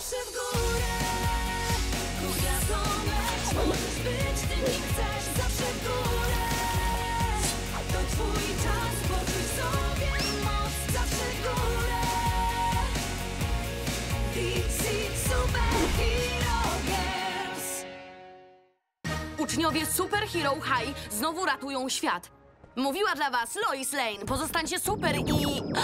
Zawsze w górę, ku gwiazdom leć. Możesz być tym, kim chcesz. Zawsze w górę, to twój czas. Poczuj sobie moc. Zawsze w górę. DC Superhero Girls. Uczniowie Superhero High znowu ratują świat. Mówiła dla was Lois Lane. Pozostańcie super i...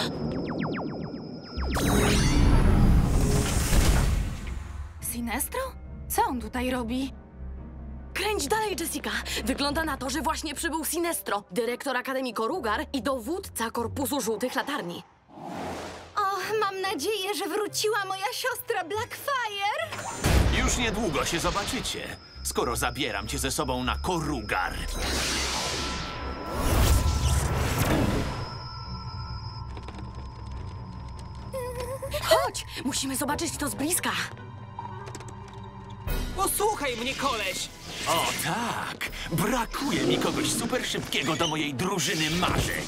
Sinestro? Co on tutaj robi? Kręć dalej, Jessica. Wygląda na to, że właśnie przybył Sinestro, dyrektor Akademii Korugar i dowódca Korpusu Żółtych Latarni. O, mam nadzieję, że wróciła moja siostra Blackfire. Już niedługo się zobaczycie, skoro zabieram cię ze sobą na Korugar. Chodź, musimy zobaczyć to z bliska. Posłuchaj mnie, koleś! O tak! Brakuje mi kogoś super szybkiego do mojej drużyny marzeń.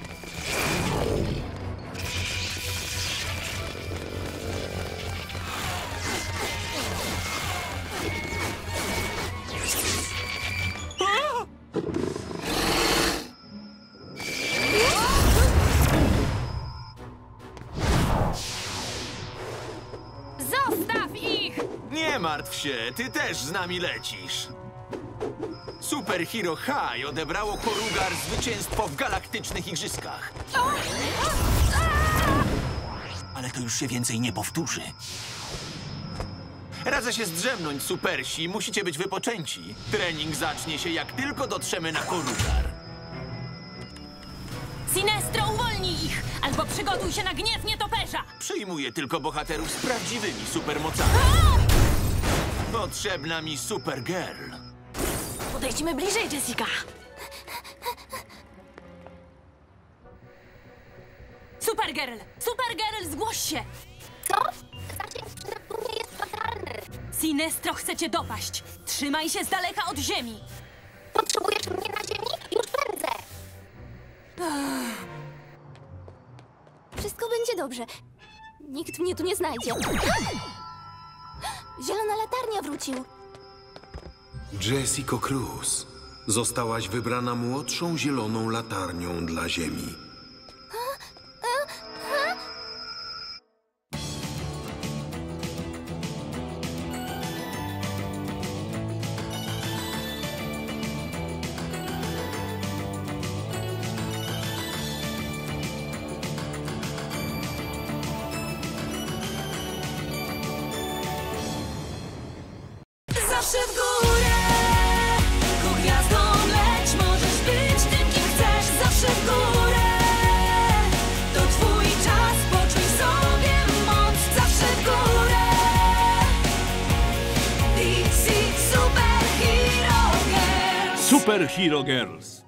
Zostaw ich! Nie martw się, ty też z nami lecisz. Superhero High odebrało Korugar zwycięstwo w galaktycznych igrzyskach. Ale to już się więcej nie powtórzy. Radzę się zdrzemnąć, supersi. Musicie być wypoczęci. Trening zacznie się, jak tylko dotrzemy na Korugar. Sinestro, uwolnij ich! Albo przygotuj się na gniew nietoperza! Przyjmuję tylko bohaterów z prawdziwymi supermocami. Potrzebna mi Supergirl. Podejdźmy bliżej, Jessica. Supergirl! Supergirl, zgłoś się! Co? Zasięg przynajmniej nie jest fatalny. Sinestro chce cię dopaść. Trzymaj się z daleka od ziemi. Potrzebujesz mnie na ziemi? Już pędzę. Wszystko będzie dobrze. Nikt mnie tu nie znajdzie. Zielona latarnia wrócił. Jessica Cruz, zostałaś wybrana młodszą zieloną latarnią dla Ziemi. Zawsze w górę, ku gwiazdom leć. Możesz być tym, kim chcesz. Zawsze w górę, to twój czas. Poczuj sobie moc. Zawsze w górę. DC Superhero Girls. Superhero Girls.